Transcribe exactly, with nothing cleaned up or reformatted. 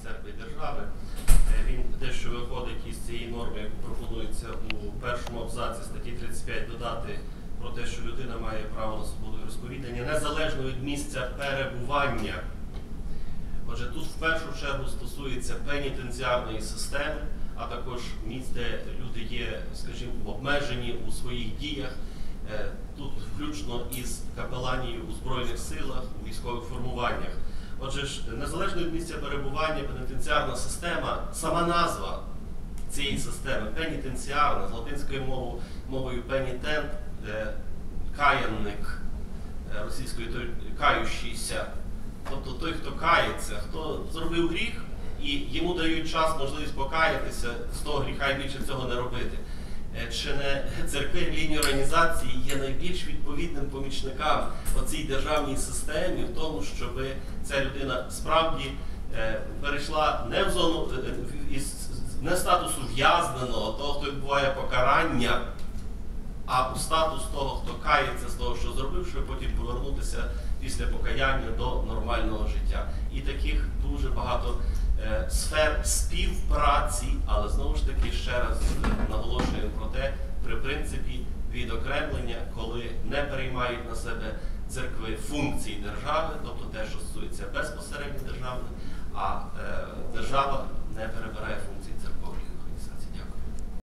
церкви і держави. Він дещо виходить із цієї норми, яку пропонується у першому абзаці статті тридцять п'ять додати про те, що людина має право на свободу розповідання, незалежно від місця перебування. Отже, тут в першу чергу стосується пенітенціарної системи, а також місць, де люди є, скажімо, обмежені у своїх діях. Тут включно із капеланією у Збройних силах, у військових формуваннях. Отже ж, незалежно від місця перебування, пенітенціарна система, сама назва цієї системи, пенітенціарна, з латинською мовою, мовою пенітент, каянник, російською кающийся, тобто той, хто кається, хто зробив гріх, і йому дають час, можливість покаятися з того гріха і більше цього не робити. Чи не церкві організації є найбільш відповідним помічникам оцій державній системі в тому, щоб ця людина справді перейшла не в зону, не статусу в'язненого, того, хто відбуває покарання, а у статус того, хто кається з того, що зробив, щоб потім повернутися після покаяння до нормального життя. І таких дуже багато е, сфер співпраці, але знову ж таки ще раз наголошуємо про те, при принципі відокремлення, коли не переймають на себе церкви функції держави, тобто те, що стосується безпосередньо державне, а е, держава не перебирає функції.